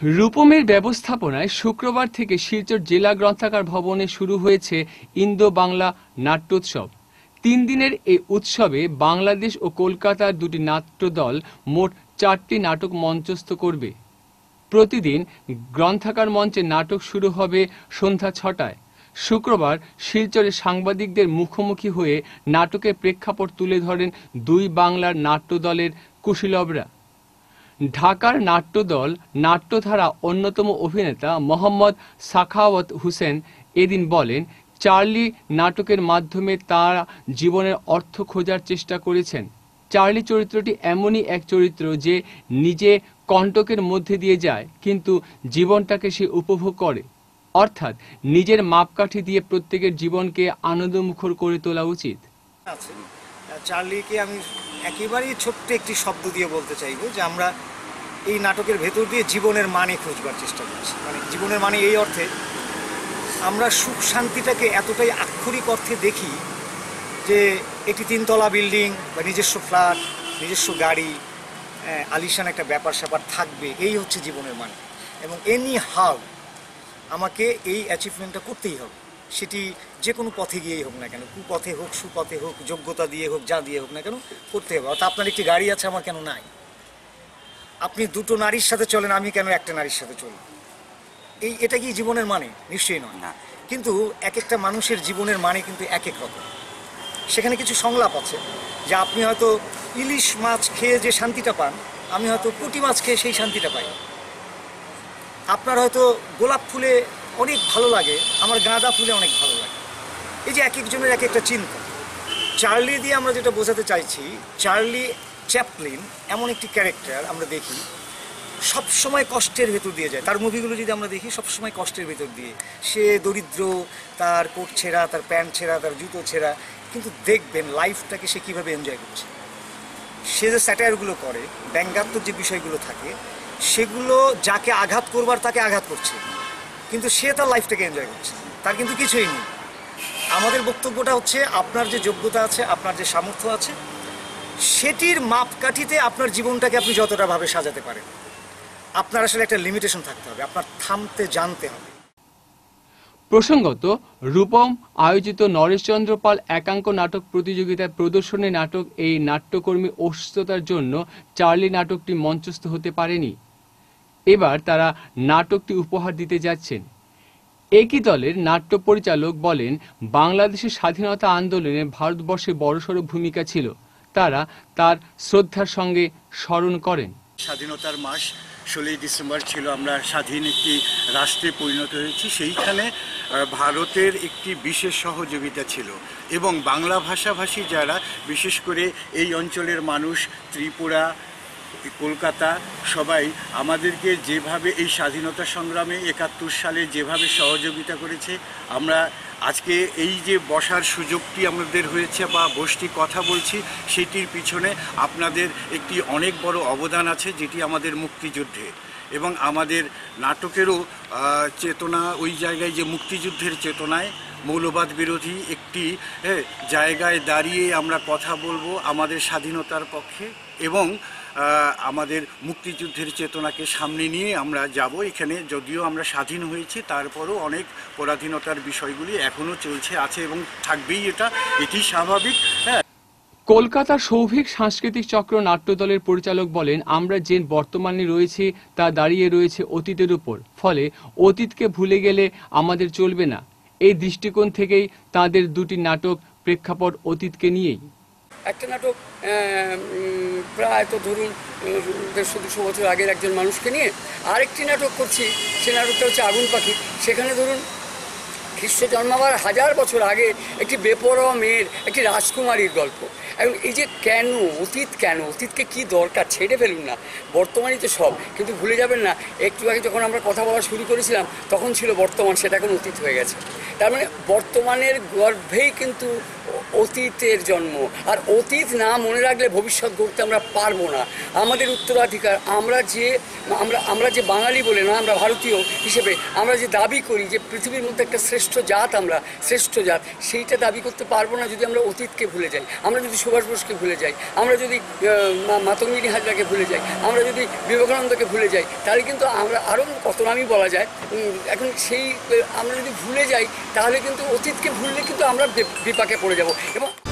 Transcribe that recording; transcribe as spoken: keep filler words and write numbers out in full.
রূপমের ব্যবস্থাপনায় শুক্রবার থেকে শিলচর জেলা গ্রন্থাগার ভবনে শুরু হয়েছে ইন্দো বাংলা নাট্যোৎসব। তিন দিনের এই উৎসবে বাংলাদেশ ও কলকাতার দুটি নাট্যদল মোট চারটি নাটক মঞ্চস্থ করবে। প্রতিদিন গ্রন্থাগার মঞ্চে নাটক শুরু হবে সন্ধ্যা ছটায়। শুক্রবার শিলচরে সাংবাদিকদের মুখোমুখি হয়ে নাটকের প্রেক্ষাপট তুলে ধরেন দুই বাংলার নাট্যদলের কুশীলবরা। ঢাকার নাট্যদল নাট্যধারা অন্যতম অভিনেতা মোহাম্মদ সাখাওয়াত হোসেন এদিন বলেন, চার্লি নাটকের মাধ্যমে তারা জীবনের অর্থ খোঁজার চেষ্টা করেছেন। চার্লি চরিত্রটি এমনই এক চরিত্র যে নিজে কণ্টকের মধ্যে দিয়ে যায়, কিন্তু জীবনটাকে সে উপভোগ করে। অর্থাৎ নিজের মাপকাঠি দিয়ে প্রত্যেকের জীবনকে আনন্দমুখর করে তোলা উচিত। চার্লিকে আমি একেবারেই ছোট্ট একটি শব্দ দিয়ে বলতে চাইবো যে আমরা এই নাটকের ভেতর দিয়ে জীবনের মানে খুঁজবার চেষ্টা করছি। মানে জীবনের মানে এই অর্থে আমরা সুখ শান্তিটাকে এতটাই আক্ষরিক অর্থে দেখি যে এটি তিনতলা বিল্ডিং বা নিজস্ব ফ্ল্যাট, নিজস্ব গাড়ি, আলিশান একটা ব্যাপার স্যাপার থাকবে, এই হচ্ছে জীবনের মানে। এবং এনি হাউ আমাকে এই অ্যাচিভমেন্টটা করতেই হবে, সেটি যে কোনো পথে গিয়েই হোক না কেন, কুপথে হোক সুপথে হোক, যোগ্যতা দিয়ে হোক, যা দিয়ে হোক না কেন, করতে হবে। অর্থাৎ আপনার একটি গাড়ি আছে, আমার কেন নাই? আপনি দুটো নারীর সাথে চলেন, আমি কেন একটা নারীর সাথে চলব? এই এটা কি জীবনের মানে? নিশ্চয়ই নয় না। কিন্তু এক একটা মানুষের জীবনের মানে কিন্তু এক এক রকম। সেখানে কিছু সংলাপ আছে যে আপনি হয়তো ইলিশ মাছ খেয়ে যে শান্তিটা পান, আমি হয়তো পুঁটি মাছ খেয়ে সেই শান্তিটা পাই। আপনার হয়তো গোলাপ ফুলে অনেক ভালো লাগে, আমার গাঁদা ফুলে অনেক ভালো লাগে। এই যে এক একজনের এক একটা চিন্তা। চার্লি দিয়ে আমরা যেটা বোঝাতে চাইছি, চার্লি চ্যাপলিন এমন একটি ক্যারেক্টার আমরা দেখি সবসময় কষ্টের ভেতর দিয়ে যায়। তার মুভিগুলো যদি আমরা দেখি, সবসময় কষ্টের ভেতর দিয়ে। সে দরিদ্র, তার কোট ছেঁড়া, তার প্যান্ট ছেঁড়া, তার জুতো ছেঁড়া, কিন্তু দেখবেন লাইফটাকে সে কীভাবে এনজয় করছে। সে যে স্যাটায়ারগুলো করে, ব্যঙ্গাত্মক যে বিষয়গুলো থাকে, সেগুলো যাকে আঘাত করবার তাকে আঘাত করছে, কিন্তু সে তার লাইফটাকে এনজয় করছে, তার কিন্তু কিছুই নেই। আমাদের বক্তব্যটা হচ্ছে, আপনার যে যোগ্যতা আছে, আপনার যে সামর্থ্য আছে, সেটির মাপকাঠিতে আপনার জীবনটাকে আপনি যতটা ভাবে সাজাতে পারেন। আপনার আসলে একটা লিমিটেশন থাকতে হবে, আপনার থামতে জানতে হবে। প্রসঙ্গত, রূপম আয়োজিত নরেশচন্দ্র পাল একাঙ্ক নাটক প্রতিযোগিতায় প্রদর্শনী নাটক এই নাট্যকর্মী অসুস্থতার জন্য চার্লি নাটকটি মঞ্চস্থ হতে পারেনি। এবার তারা নাটকটি উপহার দিতে যাচ্ছেন। একই দলের নাট্য পরিচালক বলেন, বাংলাদেশের স্বাধীনতা আন্দোলনে ভারতবর্ষের বড়সড় ভূমিকা ছিল, তারা তার শ্রদ্ধার সঙ্গে স্মরণ করেন। স্বাধীনতার মাস ষোলোই ডিসেম্বর ছিল, আমরা স্বাধীন একটি রাষ্ট্রে পরিণত হয়েছি। সেইখানে ভারতের একটি বিশেষ সহযোগিতা ছিল এবং বাংলা ভাষাভাষী যারা, বিশেষ করে এই অঞ্চলের মানুষ, ত্রিপুরা, কলকাতা, সবাই আমাদেরকে যেভাবে এই স্বাধীনতা সংগ্রামে একাত্তর সালে যেভাবে সহযোগিতা করেছে, আমরা আজকে এই যে বসার সুযোগটি আমাদের হয়েছে বা বসটি কথা বলছি, সেটির পিছনে আপনাদের একটি অনেক বড় অবদান আছে, যেটি আমাদের মুক্তিযুদ্ধে এবং আমাদের নাটকেরও চেতনা ওই জায়গায়, যে মুক্তিযুদ্ধের চেতনায় মৌলবাদ বিরোধী একটি জায়গায় দাঁড়িয়ে আমরা কথা বলবো আমাদের স্বাধীনতার পক্ষে এবং আমাদের মুক্তিযুদ্ধের চেতনাকে সামনে নিয়ে আমরা যাব। এখানে যদিও আমরা স্বাধীন হয়েছি, তারপরও অনেক পরাধীনতার বিষয়গুলি এখনও চলছে, আছে এবং থাকবেই, এটা এটি স্বাভাবিক। হ্যাঁ, কলকাতার সৌভিক সাংস্কৃতিক চক্র নাট্যদলের পরিচালক বলেন, আমরা যে বর্তমানে রয়েছি তা দাঁড়িয়ে রয়েছে অতীতের উপর, ফলে অতীতকে ভুলে গেলে আমাদের চলবে না। এই দৃষ্টিকোণ থেকেই তাদের দুটি নাটক প্রেক্ষাপট অতীতকে নিয়েই। একটা নাটক প্রায় তো ধরুন দেড়শো দুশো বছর আগের একজন মানুষকে নিয়ে, আরেকটি নাটক করছি, সে নাটকটা হচ্ছে আগুন পাখি। সেখানে ধরুন খ্রিস্ট জন্মাবার হাজার বছর আগে একটি বেপরোয়া মেয়ের, একটি রাজকুমারীর গল্প। এখন এই যে কেন অতীত, কেন অতীতকে কি দরকার, ছেড়ে ফেলুন না, বর্তমানই তো সব। কিন্তু ভুলে যাবেন না, একটু আগে যখন আমরা কথা বলা শুরু করেছিলাম তখন ছিল বর্তমান, সেটা এখন অতীত হয়ে গেছে। তার মানে বর্তমানের গর্ভেই কিন্তু অতীতের জন্ম, আর অতীত না মনে রাখলে ভবিষ্যৎ গড়তে আমরা পারবো না। আমাদের উত্তরাধিকার, আমরা যে আমরা আমরা যে বাঙালি বলে না, আমরা ভারতীয় হিসেবে আমরা যে দাবি করি যে পৃথিবীর মধ্যে একটা শ্রেষ্ঠ জাত, আমরা শ্রেষ্ঠ জাত, সেইটা দাবি করতে পারবো না যদি আমরা অতীতকে ভুলে যাই। আমরা যদি সুভাষ বোসকে ভুলে যাই, আমরা যদি মাতঙ্গিনী হাজরাকে ভুলে যাই, আমরা যদি বিবেকানন্দকে ভুলে যাই, তাহলে কিন্তু আমরা আরও কত নামই বলা যায়। এখন সেই আমরা যদি ভুলে যাই তাহলে কিন্তু অতীতকে ভুললে কিন্তু আমরা বিপাকে পড়ে যাব। এবং